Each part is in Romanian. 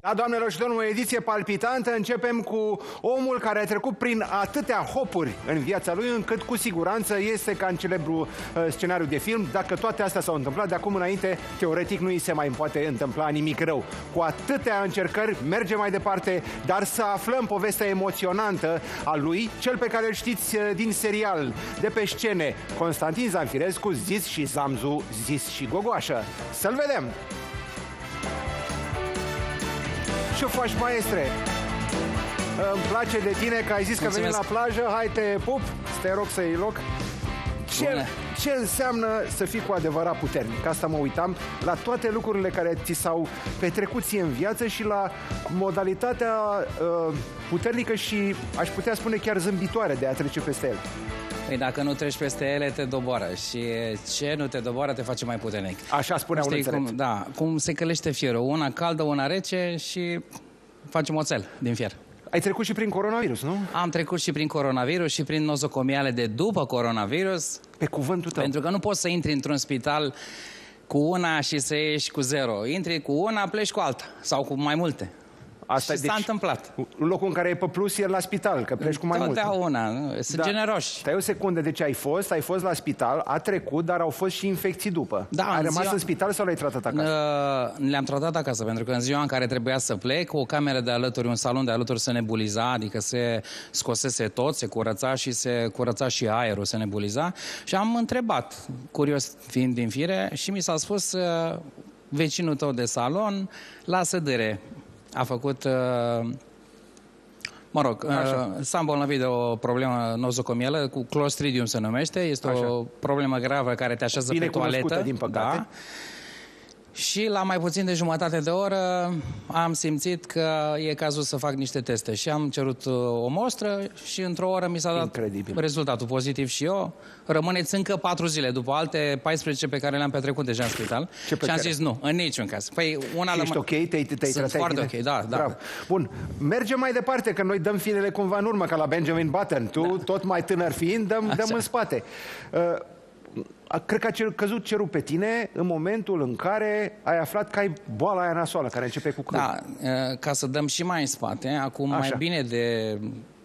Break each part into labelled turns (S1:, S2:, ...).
S1: Da, doamnelor și domnilor, o ediție palpitantă. Începem cu omul care a trecut prin atâtea hopuri în viața lui, încât cu siguranță este ca în celebru scenariu de film. Dacă toate astea s-au întâmplat, de acum înainte, teoretic, nu îi se mai poate întâmpla nimic rău. Cu atâtea încercări, merge mai departe, dar să aflăm povestea emoționantă a lui, cel pe care îl știți din serial, de pe scene, Constantin Zamfirescu, zis și Zamzu, zis și Gogoașă. Să-l vedem! Ce faci, maestre? Îmi place de tine că ai zis că veni la plajă. Hai, te pup, să te rog să iei loc. Ce înseamnă să fii cu adevărat puternic? Asta mă uitam la toate lucrurile care ți s-au petrecut ție în viață și la modalitatea puternică și, aș putea spune, chiar zâmbitoare de a trece peste ele.
S2: Păi dacă nu treci peste ele, te doboară. Și ce nu te doboară te face mai puternic.
S1: Așa spunea un înțelept.
S2: Da, cum se călește fierul. Una caldă, una rece și facem oțel din fier.
S1: Ai trecut și prin coronavirus, nu?
S2: Am trecut și prin coronavirus și prin nozocomiale de după coronavirus.
S1: Pe cuvântul tău.
S2: Pentru că nu poți să intri într-un spital cu una și să ieși cu zero. Intri cu una, pleci cu alta. Sau cu mai multe. Asta s-a întâmplat.
S1: Locul în care e pe plus e la spital, că pleci cu mai mult.
S2: Totdeauna, sunt generoși.
S1: Stai o secundă, deci ai fost la spital, a trecut, dar au fost și infecții după.
S2: Da,
S1: ai rămas în spital sau l-ai tratat acasă?
S2: Le-am tratat acasă, pentru că în ziua în care trebuia să plec, o cameră de alături, un salon de alături se nebuliza, adică se scosese tot, se curăța și se curăța și aerul, se nebuliza. Și am întrebat, curios fiind din fire, și mi s-a spus, vecinul tău de salon, lasă dâre. A făcut, mă rog, s-a îmbolnăvit de o problemă nozocomială, cu Clostridium se numește, este o problemă gravă care te așează pe toaletă.
S1: Din păcate.
S2: Da. Și la mai puțin de jumătate de oră am simțit că e cazul să fac niște teste și am cerut o mostră și într-o oră mi s-a dat rezultatul pozitiv și eu. Rămâneți încă 4 zile după alte 14 pe care le-am petrecut deja în spital. Și am zis nu, în niciun caz. Păi,
S1: ești ok? Te-ai
S2: tratat foarte ok, da.
S1: Bravo. Bun, mergem mai departe, că noi dăm finele cumva în urmă, ca la Benjamin Button. Tu, tot mai tânăr fiind, dăm în spate. Cred că a căzut cerul pe tine în momentul în care ai aflat că ai boala aia nasoală, care începe cu cât.
S2: Da, ca să dăm și mai în spate, acum mai bine de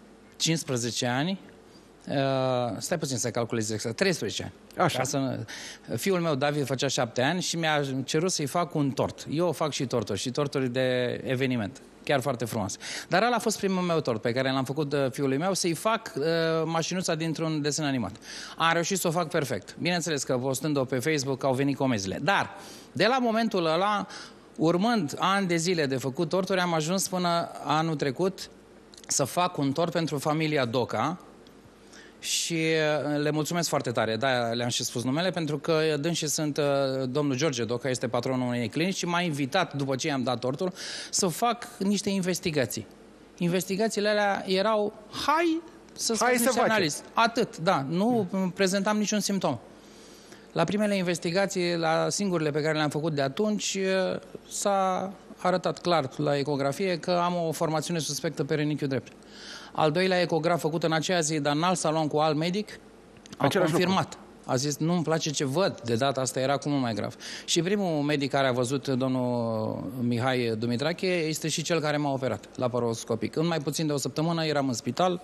S2: 15 ani, stai puțin să calculez exact, 13 ani.
S1: Așa.
S2: Fiul meu, David, făcea 7 ani și mi-a cerut să-i fac un tort. Eu fac și torturi, și torturi de eveniment. Chiar foarte frumos. Dar ăla a fost primul meu tort pe care l-am făcut fiului meu, să-i fac mașinuța dintr-un desen animat. Am reușit să o fac perfect. Bineînțeles că postând-o pe Facebook au venit comenzile. Dar, de la momentul ăla, urmând ani de zile de făcut torturi, am ajuns până anul trecut să fac un tort pentru familia Doca. Și le mulțumesc foarte tare, da, le-am și spus numele, pentru că dânsii sunt, domnul George Doca este patronul unei clinici și m-a invitat, după ce i-am dat tortul, să fac niște investigații. Investigațiile alea erau, hai să faci analizi. Atât, da, nu prezentam niciun simptom. La primele investigații, la singurele pe care le-am făcut de atunci, s-a arătat clar la ecografie că am o formațiune suspectă pe renichiul drept. Al doilea ecograf făcut în aceea zi, dar în alt salon cu alt medic, a confirmat. A zis, nu-mi place ce văd. De data asta era cu mult mai grav. Și primul medic care a văzut, domnul Mihai Dumitrache, este și cel care m-a operat laparoscopic. În mai puțin de o săptămână eram în spital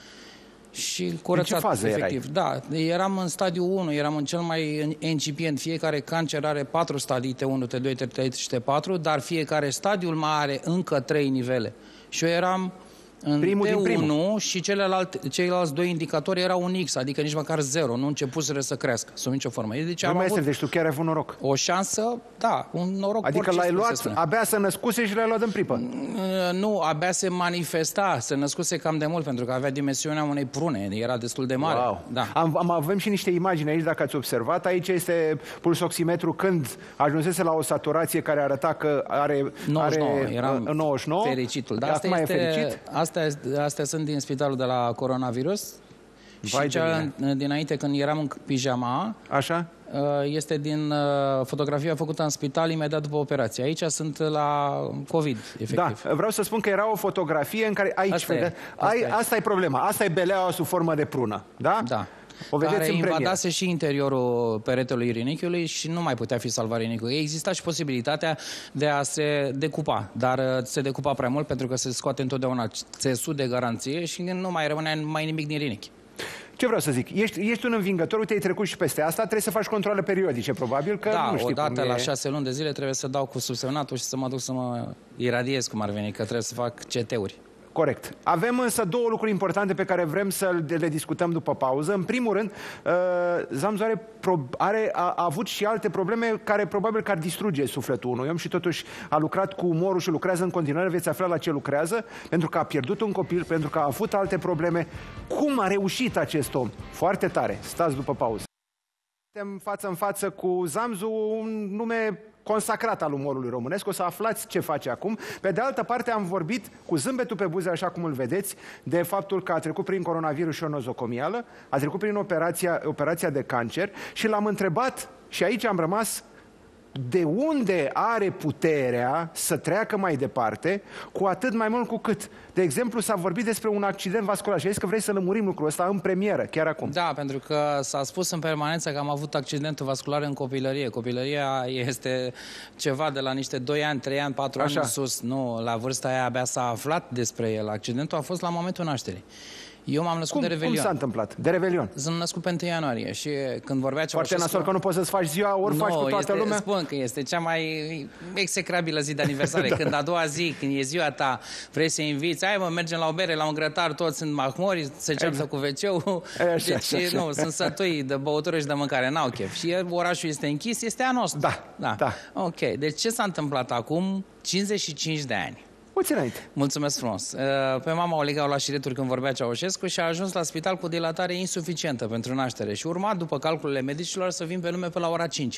S2: și curățat.
S1: În ce fază
S2: efectiv. Da, eram în stadiul 1, eram în cel mai incipient. Fiecare cancer are 4 stadii, T1, T2, T3 și T4, dar fiecare stadiul mai are încă 3 nivele. Și eu eram în T1 și ceilalți 2 indicatori erau un X, adică nici măcar 0, nu începuseră să crească, sub nicio formă.
S1: Deci tu chiar ai avut noroc.
S2: O șansă, da, un noroc.
S1: Adică l-ai luat, abia se născuse și l-ai luat în pripă.
S2: Nu, abia se manifesta, se născuse cam de mult, pentru că avea dimensiunea unei prune, era destul de mare.
S1: Wow.
S2: Da.
S1: Avem și niște imagini aici, dacă ați observat. Aici este pulsoximetru când ajunsese la o saturație care arăta că are 99.
S2: Fericitul. Dar
S1: acum e fericit?
S2: Astea sunt din spitalul de la coronavirus. Și cea dinainte, când eram în pijama, este din fotografia făcută în spital imediat după operație. Aici sunt la COVID, efectiv.
S1: Da, vreau să spun că era o fotografie în care asta e problema. Asta e beleaua sub formă de prună, da?
S2: Da.
S1: O vedeți
S2: care
S1: în premieră.
S2: invadase și interiorul peretelui rinichiului și nu mai putea fi salvat rinichiul. Exista și posibilitatea de a se decupa, dar se decupa prea mult pentru că se scoate întotdeauna țesul de garanție și nu mai rămâne mai nimic din rinichi.
S1: Ce vreau să zic? Ești un învingător, uite, ai trecut și peste asta, trebuie să faci controle periodice, probabil, că
S2: da,
S1: nu știi
S2: odată
S1: cum
S2: la
S1: e...
S2: 6 luni de zile trebuie să dau cu subsemnatul și să mă duc să mă iradiez, cum ar veni, că trebuie să fac CT-uri.
S1: Corect. Avem însă două lucruri importante pe care vrem să le discutăm după pauză. În primul rând, Zamzu a avut și alte probleme care probabil că ar distruge sufletul unui om și totuși a lucrat cu umorul și lucrează în continuare. Veți afla la ce lucrează, pentru că a pierdut un copil, pentru că a avut alte probleme. Cum a reușit acest om? Foarte tare. Stați după pauză. Suntem față în față cu Zamzu, un nume consacrat al umorului românesc. O să aflați ce face acum. Pe de altă parte, am vorbit cu zâmbetul pe buze, așa cum îl vedeți, de faptul că a trecut prin coronavirus și o nozocomială, a trecut prin operația de cancer și l-am întrebat, și aici am rămas, de unde are puterea să treacă mai departe, cu atât mai mult cu cât. De exemplu, s-a vorbit despre un accident vascular și a zis că vrei să lămurim lucrul ăsta în premieră, chiar acum.
S2: Da, pentru că s-a spus în permanență că am avut accidentul vascular în copilărie. Copilăria este ceva de la niște 2 ani, 3 ani, 4 ani în sus. Nu, la vârsta aia abia s-a aflat despre el. Accidentul a fost la momentul nașterii. Eu m-am născut de Revelion.
S1: Cum s-a întâmplat? De Revelion?
S2: Sunt născut pe 1 ianuarie și când vorbea Ceaușescu...
S1: Foarte nasol că nu poți să-ți faci ziua, ori faci cu toată lumea?
S2: Spun că este cea mai execrabilă zi de aniversare. Când a doua zi, când e ziua ta, vrei să inviți, hai mă, mergem la o bere, la un grătar, toți sunt mahmori, se ceartă cu WC-ul. Deci, nu, sunt sătui de băutură și de mâncare, n-au chef. Și orașul este închis, este a nostru.
S1: Da.
S2: Ok, deci ce s-a întâmplat acum 55 de ani?
S1: Puțin înainte.
S2: Mulțumesc frumos. Pe mama o legau la șireturi când vorbea Ceaușescu și a ajuns la spital cu dilatare insuficientă pentru naștere și urma, după calculele medicilor, să vin pe lume pe la ora 5.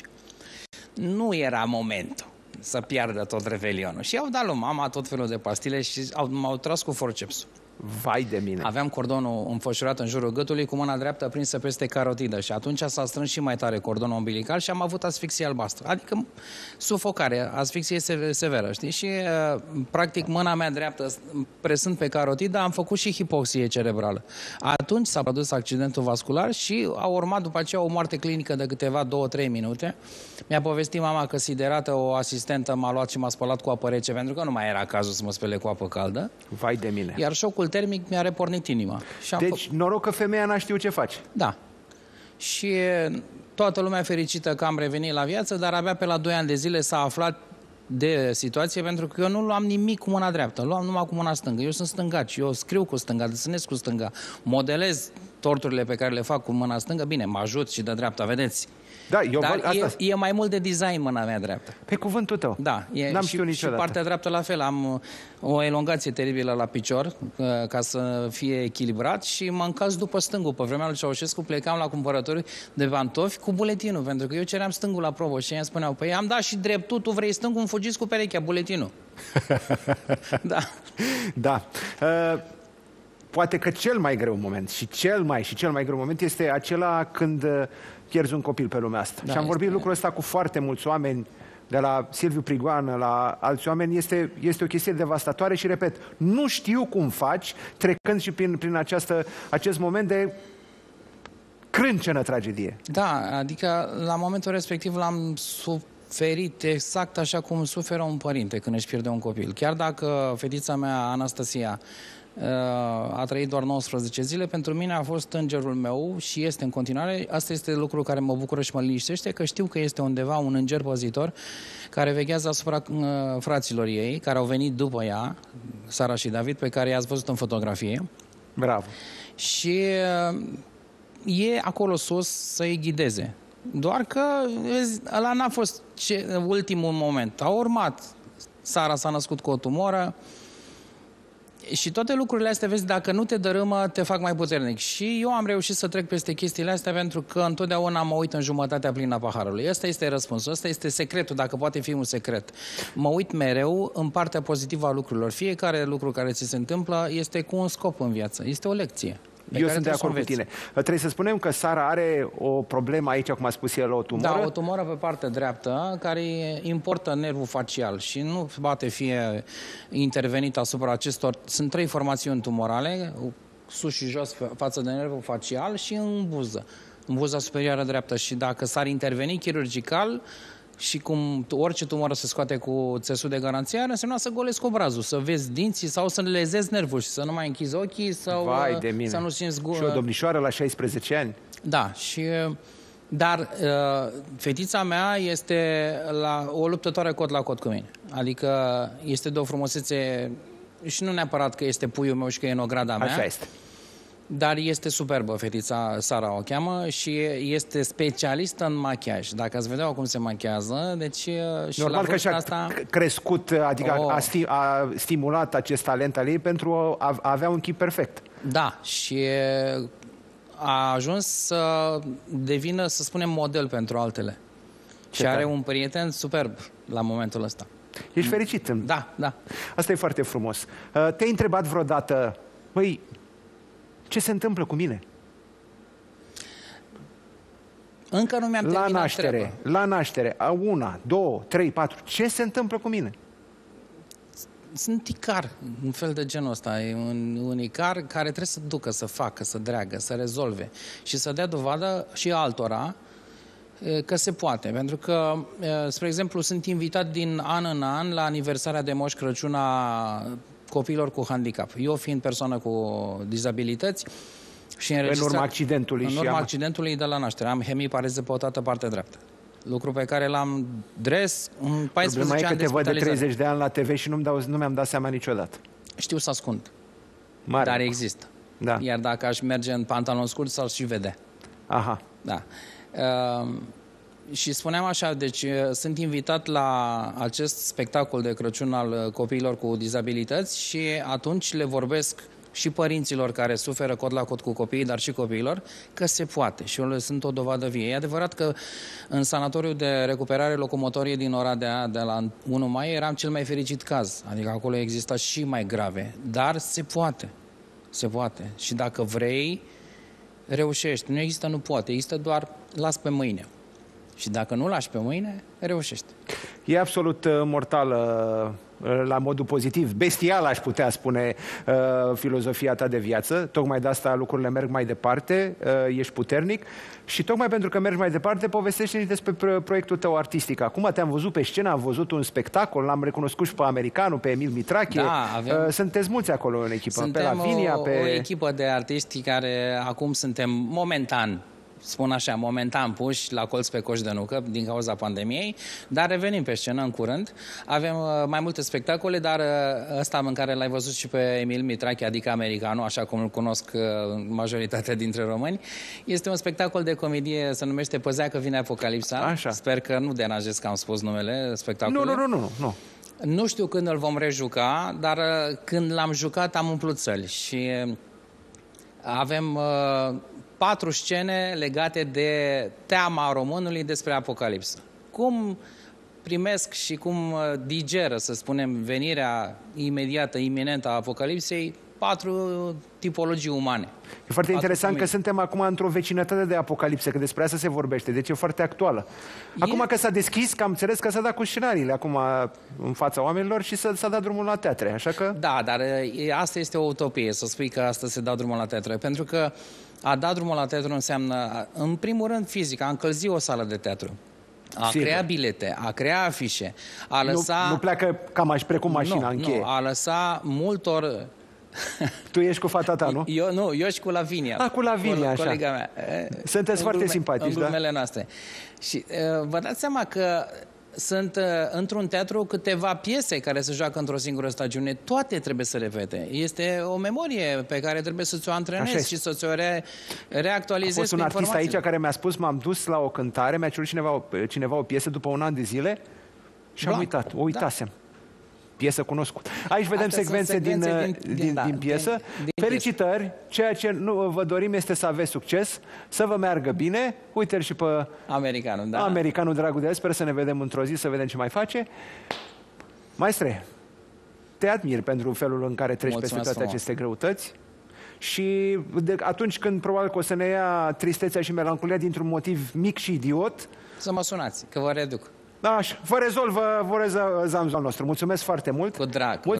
S2: Nu era momentul să piardă tot revelionul. Și au dat lui mama tot felul de pastile și m-au tras cu forcepsul.
S1: Vai de mine!
S2: Aveam cordonul înfășurat în jurul gâtului cu mâna dreaptă prinsă peste carotidă și atunci s-a strâns și mai tare cordonul umbilical și am avut asfixie albastră. Adică sufocare, asfixie severă, știi? Și practic mâna mea dreaptă presând pe carotidă am făcut și hipoxie cerebrală. Atunci s-a produs accidentul vascular și a urmat după aceea o moarte clinică de câteva 2-3 minute. Mi-a povestit mama că siderată o asistentă m-a luat și m-a spălat cu apă rece pentru că nu mai era cazul să mă spele cu apă caldă.
S1: Vai de mine!
S2: Iar șocul termic mi-a repornit inima.
S1: Deci, noroc că femeia n-a știut ce face.
S2: Da. Și toată lumea fericită că am revenit la viață, dar abia pe la 2 ani de zile s-a aflat de situație, pentru că eu nu luam nimic cu mâna dreaptă, luam numai cu mâna stângă. Eu sunt stângaci, eu scriu cu stânga, desenez cu stânga, modelez torturile pe care le fac cu mâna stângă. Bine, mă ajut și de dreapta, vedeți?
S1: Da,
S2: dar e mai mult de design mâna mea dreaptă.
S1: Pe cuvântul tău.
S2: Da,
S1: n-am știut niciodată.
S2: Și partea dreaptă la fel. Am o elongație teribilă la picior ca să fie echilibrat și mă încalz după stângul. Pe vremea lui Ceaușescu plecam la cumpărături de pantofi cu buletinul, pentru că eu ceream stângul la probă și ei îmi spuneau, păi am dat și dreptul, tu vrei stângul, îmi fugiți cu perechea, buletinul. Da.
S1: Da. Poate că cel mai greu moment și cel mai greu moment este acela când pierzi un copil pe lumea asta. Da, și am vorbit lucrul ăsta cu foarte mulți oameni, de la Silviu Prigoană la alți oameni. Este o chestie devastatoare și, repet, nu știu cum faci trecând și prin acest moment de crâncenă tragedie.
S2: Da, adică la momentul respectiv l-am suferit exact așa cum suferă un părinte când își pierde un copil. Chiar dacă fetița mea, Anastasia, a trăit doar 19 zile, pentru mine a fost îngerul meu și este în continuare. Asta este lucrul care mă bucură și mă liniștește, că știu că este undeva un înger păzitor care veghează asupra fraților ei, care au venit după ea, Sara și David, pe care i-ați văzut în fotografie.
S1: Bravo! Și
S2: e acolo sus să-i ghideze. Doar că ăla n-a fost ultimul moment. A urmat. Sara s-a născut cu o tumoră. Și toate lucrurile astea, vezi, dacă nu te dărâmă, te fac mai puternic. Și eu am reușit să trec peste chestiile astea pentru că întotdeauna mă uit în jumătatea plină a paharului. Ăsta este răspunsul, ăsta este secretul, dacă poate fi un secret. Mă uit mereu în partea pozitivă a lucrurilor. Fiecare lucru care ți se întâmplă este cu un scop în viață. Este o lecție.
S1: Eu sunt de acord cu tine. Trebuie să spunem că Sara are o problemă aici, cum a spus el, o tumoră.
S2: Da, o tumoră pe partea dreaptă care importă nervul facial și nu poate fi intervenit asupra acestor. Sunt 3 formațiuni tumorale sus și jos față de nervul facial și în buză, în buza superioară dreaptă. Și dacă s-ar interveni chirurgical și cum orice tumoră se scoate cu țesut de garanție, ar însemna să golesc obrazul, să vezi dinții sau să lezezi nervul și să nu mai închizi ochii sau
S1: Vai de mine.
S2: să nu simți
S1: Și o domnișoară la 16 ani.
S2: Da, dar fetița mea este o luptătoare cot la cot cu mine. Adică este de o frumusețe și nu neapărat că este puiul meu și că e în ograda mea.
S1: Așa este.
S2: Dar este superbă, fetița Sara o cheamă, și este specialistă în machiaj. Dacă ați vedea cum se machează, deci și
S1: normal
S2: la
S1: că și-a
S2: asta
S1: crescut, adică a stimulat acest talent al ei pentru a avea un chip perfect.
S2: Da, și a ajuns să devină, să spunem, model pentru altele. Și are un prieten superb la momentul ăsta.
S1: Ești fericit?
S2: Da, da.
S1: Asta e foarte frumos. Te-ai întrebat vreodată, băi, ce se întâmplă cu mine?
S2: Încă nu mi-am terminat treaba.
S1: La naștere, 1, 2, 3, 4, ce se întâmplă cu mine?
S2: Sunt icar, un fel de genul ăsta. E un icar care trebuie să ducă, să facă, să dreagă, să rezolve și să dea dovadă și altora că se poate. Pentru că, spre exemplu, sunt invitat din an în an la aniversarea de Moș Crăciun a copiilor cu handicap. Eu fiind persoană cu dizabilități și
S1: în urma accidentului.
S2: În urma accidentului de la naștere. Am hemipareză pe o toată partea dreaptă. Lucru pe care l-am dres în 14 ani de
S1: Problema e că te văd de 30 de ani la TV și nu mi-am dat seama niciodată.
S2: Știu să ascund.
S1: Mare.
S2: Dar există.
S1: Da.
S2: Iar dacă aș merge în pantalon scurt, s-ar și vedea.
S1: Aha.
S2: Da. Și spuneam așa, deci sunt invitat la acest spectacol de Crăciun al copiilor cu dizabilități și atunci le vorbesc și părinților care suferă cot la cot cu copiii, dar și copiilor, că se poate. Și eu le sunt o dovadă vie. E adevărat că în sanatoriul de recuperare locomotorie din Oradea, de la 1 mai, eram cel mai fericit caz. Adică acolo exista și mai grave. Dar se poate. Se poate. Și dacă vrei, reușești. Nu există nu poate. Există doar las pe mâine. Și dacă nu lași pe mâine, reușești.
S1: E absolut mortală, la modul pozitiv, bestial, aș putea spune, filozofia ta de viață. Tocmai de asta lucrurile merg mai departe, ești puternic și tocmai pentru că mergi mai departe, povestește și despre proiectul tău artistic. Acum te-am văzut pe scenă, am văzut un spectacol, l-am recunoscut și pe Americanul, pe Emil Mitrache.
S2: Da,
S1: sunteți mulți acolo în echipă.
S2: Suntem
S1: pe Lavinia,
S2: o echipă de artiști care acum suntem momentan, spun așa, momentan puși la colț pe coș de nucă din cauza pandemiei, dar revenim pe scenă în curând. Avem mai multe spectacole, dar ăsta în care l-ai văzut și pe Emil Mitrache, adică Americanul, așa cum îl cunosc majoritatea dintre români, este un spectacol de comedie, se numește Păzea că vine Apocalipsa. Așa. Sper că nu deranjez că am spus numele spectacolului.
S1: Nu.
S2: Nu știu când îl vom rejuca, dar când l-am jucat am umplut săli și avem 4 scene legate de teama românului despre apocalipsă. Cum primesc și cum digeră, să spunem, venirea imediată, iminentă a apocalipsei 4 tipologii umane.
S1: E foarte interesant că suntem acum într-o vecinătate de apocalipsă, că despre asta se vorbește, deci e foarte actuală. Acum că s-a deschis, că am înțeles că s-a dat cu scenariile acum în fața oamenilor și s-a dat drumul la teatre, așa că... Da,
S2: dar asta este o utopie, să spui că asta se dă drumul la teatre, pentru că a da drumul la teatru înseamnă, în primul rând, fizic, a încălzi o sală de teatru. A crea bilete, a crea afișe, a lăsa...
S1: Nu pleacă precum mașina în cheie.
S2: Nu, a lăsa multor...
S1: Tu ești cu fata ta, nu?
S2: Eu și cu Lavinia.
S1: Cu Lavinia, așa.
S2: Colega mea.
S1: Sunteți foarte simpatici,
S2: în glumele noastre. Și vă dați seama că sunt într-un teatru câteva piese care se joacă într-o singură stagiune. Toate trebuie să repete. Este o memorie pe care trebuie să ți-o antrenezi și să ți-o reactualizezi.
S1: A fost un artist aici care mi-a spus, m-am dus la o cântare, mi-a cerut cineva o piesă după un an de zile și am uitat. O uitasem. Da. Piesă cunoscută. Aici vedem secvențe din piesă. Felicitări! Ceea ce vă dorim este să aveți succes, să vă meargă bine. Uite-l și pe
S2: Americanul, da.
S1: Americanul, dragul de el. Sper să ne vedem într-o zi, să vedem ce mai face. Maestre, te admir pentru felul în care treci peste toate aceste greutăți. Și atunci când probabil că o să ne ia tristețea și melancolia dintr-un motiv mic și idiot,
S2: să mă sunați, că vă reduc.
S1: Da, vă rezolvă zamzul nostru. Mulțumesc foarte mult.
S2: Cu drag.